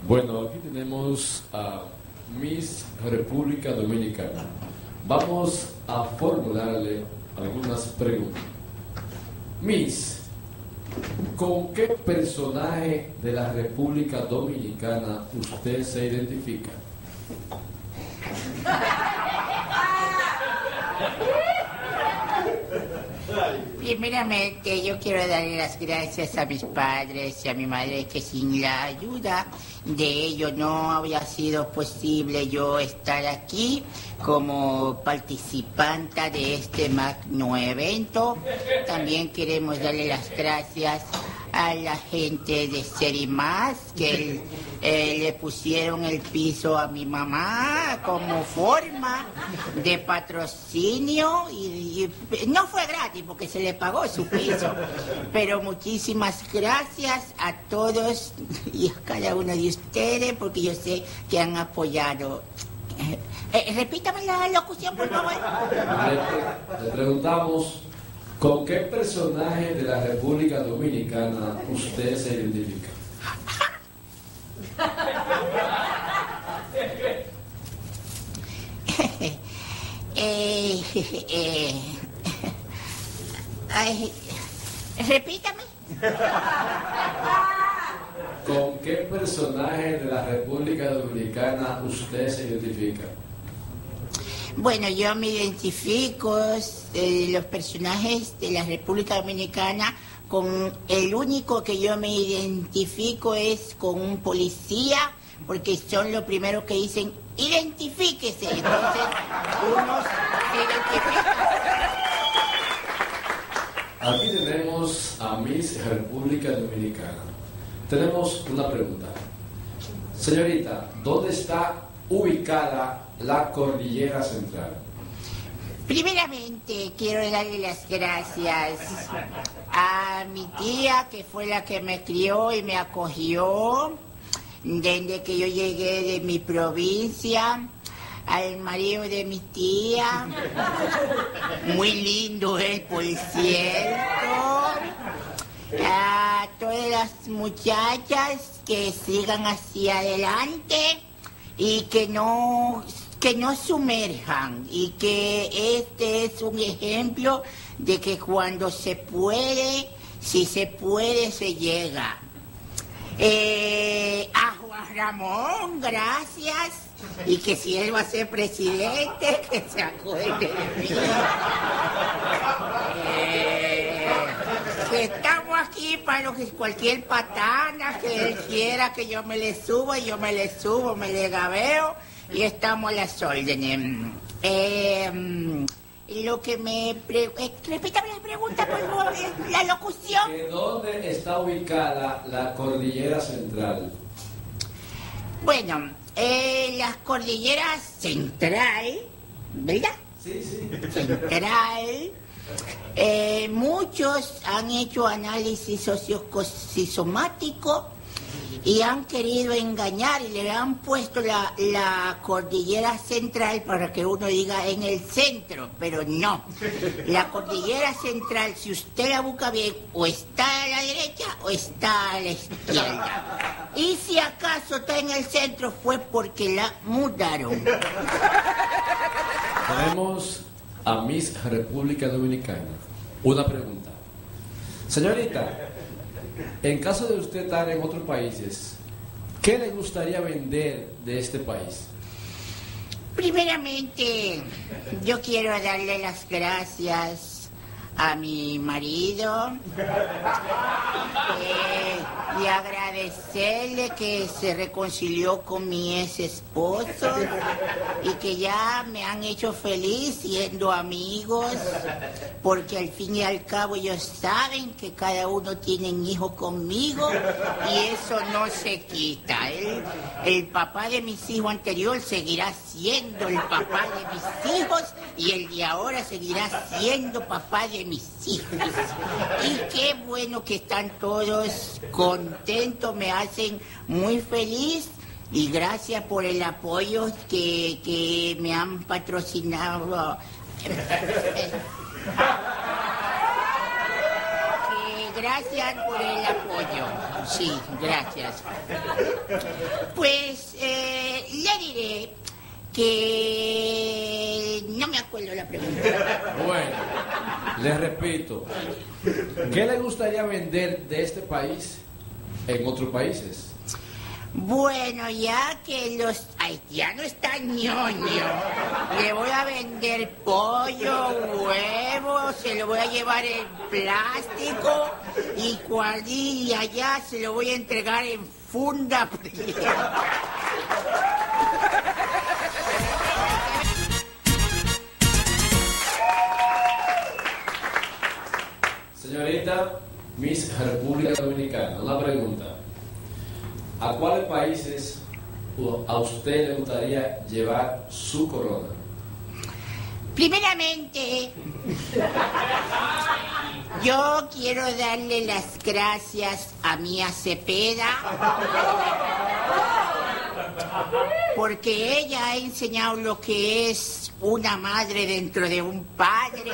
Bueno, aquí tenemos a Miss República Dominicana. Vamos a formularle algunas preguntas. Miss, ¿con qué personaje de la República Dominicana usted se identifica? Primeramente, yo quiero darle las gracias a mis padres y a mi madre, que sin la ayuda de ellos no habría sido posible yo estar aquí como participante de este magno evento. También queremos darle las gracias a la gente de Serimás, que le pusieron el piso a mi mamá como forma de patrocinio y no fue gratis porque se le pagó su piso, pero muchísimas gracias a todos y a cada uno de ustedes, porque yo sé que han apoyado. Repítame la locución, por favor. Le preguntamos, ¿con qué personaje de la República Dominicana usted se identifica? Repítame. ¿Con qué personaje de la República Dominicana usted se identifica? Bueno, yo me identifico los personajes de la República Dominicana con el único que yo me identifico es con un policía, porque son los primeros que dicen identifíquese, entonces uno se identifica. Aquí tenemos a Miss República Dominicana. Tenemos una pregunta. Señorita, ¿dónde está ubicada la Cordillera Central? Primeramente, quiero darle las gracias a mi tía, que fue la que me crió y me acogió desde que yo llegué de mi provincia, al marido de mi tía, muy lindo él, por cierto, a todas las muchachas que sigan hacia adelante y que no sumerjan, y que este es un ejemplo de que cuando se puede, si se puede, se llega. A Juan Ramón, gracias, y que si él va a ser presidente, que se acuerde de mí. Que estamos aquí para lo que cualquier patana que él quiera que yo me le suba, yo me le subo, me le gabeo, y estamos a las órdenes. Lo que me... repítame la pregunta, por favor, la locución. ¿Dónde está ubicada la Cordillera Central? Bueno, las cordilleras central, ¿verdad? Sí, sí. Central. Muchos han hecho análisis sociosomático y han querido engañar y le han puesto la cordillera central para que uno diga en el centro, pero no. La cordillera central, si usted la busca bien, o está a la derecha o está a la izquierda. Y si acaso está en el centro fue porque la mudaron. Tenemos a Miss República Dominicana. Una pregunta. Señorita, en caso de usted estar en otros países, ¿qué le gustaría vender de este país? Primeramente, yo quiero darle las gracias a mi marido y agradecerle que se reconcilió con mi ex esposo y que ya me han hecho feliz siendo amigos, porque al fin y al cabo ellos saben que cada uno tiene un hijo conmigo y eso no se quita. El papá de mis hijos anterior seguirá siendo el papá de mis hijos y el de ahora seguirá siendo papá de mis hijos. Y qué bueno que están todos contentos, me hacen muy feliz. Y gracias por el apoyo que me han patrocinado. gracias por el apoyo. Sí, gracias. Pues le diré que no me acuerdo la pregunta. Bueno, les repito, ¿qué le gustaría vender de este país en otros países? Bueno, ya que los haitianos están ñoños, le voy a vender pollo, huevos, se lo voy a llevar en plástico y cuando llegue allá se lo voy a entregar en funda prieta. Señorita Miss República Dominicana, una pregunta. ¿A cuáles países a usted le gustaría llevar su corona? Primeramente, yo quiero darle las gracias a Mía Cepeda porque ella ha enseñado lo que es una madre dentro de un padre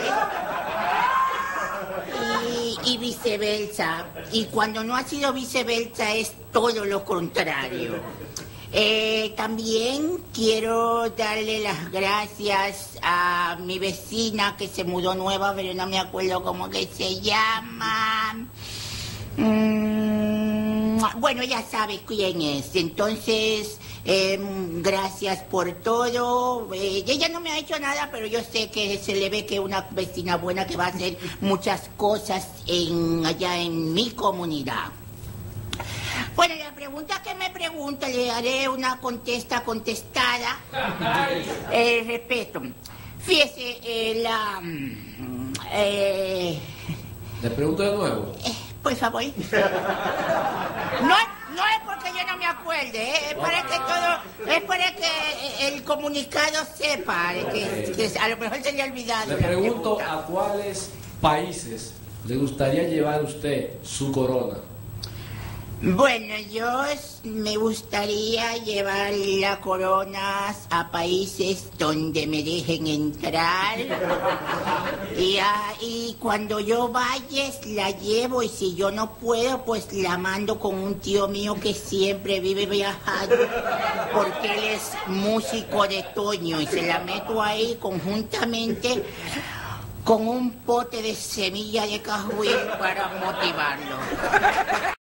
y viceversa. Y cuando no ha sido viceversa es todo lo contrario. También quiero darle las gracias a mi vecina que se mudó nueva, pero no me acuerdo cómo que se llama. Bueno, ya sabes quién es. Entonces, gracias por todo. Ella no me ha hecho nada, pero yo sé que se le ve que es una vecina buena que va a hacer muchas cosas allá en mi comunidad. Bueno, la pregunta que me pregunta, le haré una contestada. Respeto. Fíjese, ¿Le pregunto de nuevo? por favor. No es porque yo no me acuerde, es para que el comunicado sepa, que a lo mejor se le ha olvidado. Le pregunto a cuáles países le gustaría llevar usted su corona. Bueno, me gustaría llevar las coronas a países donde me dejen entrar. Y cuando yo vaya, la llevo, y si yo no puedo, pues la mando con un tío mío que siempre vive viajando, porque él es músico de Toño, y se la meto ahí conjuntamente con un pote de semilla de cajuín para motivarlo.